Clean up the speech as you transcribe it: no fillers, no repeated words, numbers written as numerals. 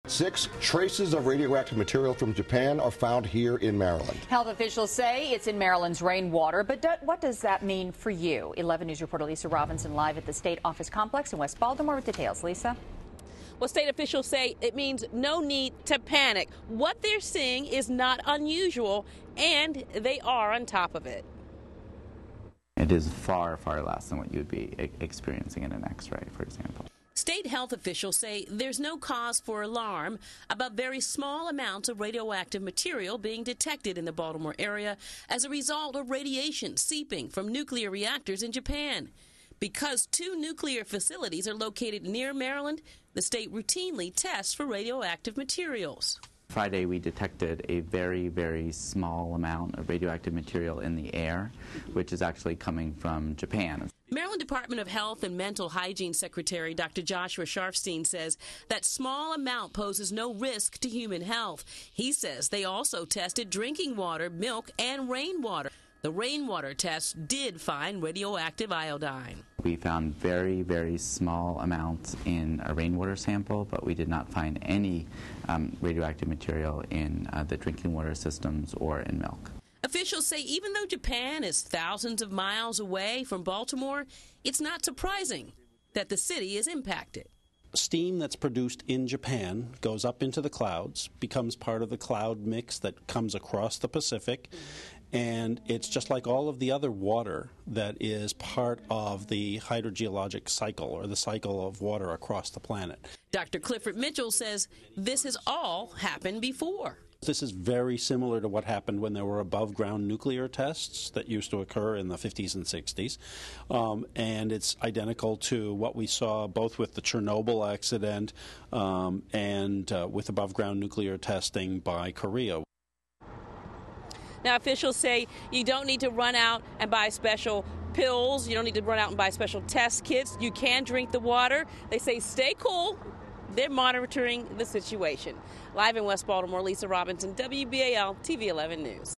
6 traces of radioactive material from Japan are found here in Maryland. Health officials say it's in Maryland's rainwater, but what does that mean for you? 11 News reporter Lisa Robinson live at the State Office Complex in West Baltimore with details. Lisa? Well, state officials say it means no need to panic. What they're seeing is not unusual, and they are on top of it. It is far, far less than what you would be experiencing in an X-ray, for example. State health officials say there's no cause for alarm about very small amounts of radioactive material being detected in the Baltimore area as a result of radiation seeping from nuclear reactors in Japan. Because 2 nuclear facilities are located near Maryland, the state routinely tests for radioactive materials. Friday, we detected a very, very small amount of radioactive material in the air, which is actually coming from Japan. Maryland Department of Health and Mental Hygiene Secretary Dr. Joshua Sharfstein says that small amount poses no risk to human health. He says they also tested drinking water, milk, and rainwater. The rainwater test did find radioactive iodine. We found very, very small amounts in a rainwater sample, but we did not find any radioactive material in the drinking water systems or in milk. Officials say even though Japan is thousands of miles away from Baltimore, it's not surprising that the city is impacted. Steam that's produced in Japan goes up into the clouds, becomes part of the cloud mix that comes across the Pacific, and it's just like all of the other water that is part of the hydrogeologic cycle, or the cycle of water across the planet. Dr. Clifford Mitchell says this has all happened before. This is very similar to what happened when there were above-ground nuclear tests that used to occur in the 50s and 60s. And it's identical to what we saw both with the Chernobyl accident and with above-ground nuclear testing by Korea. Now, officials say you don't need to run out and buy special pills. You don't need to run out and buy special test kits. You can drink the water. They say stay cool. They're monitoring the situation. Live in West Baltimore, Lisa Robinson, WBAL-TV 11 News.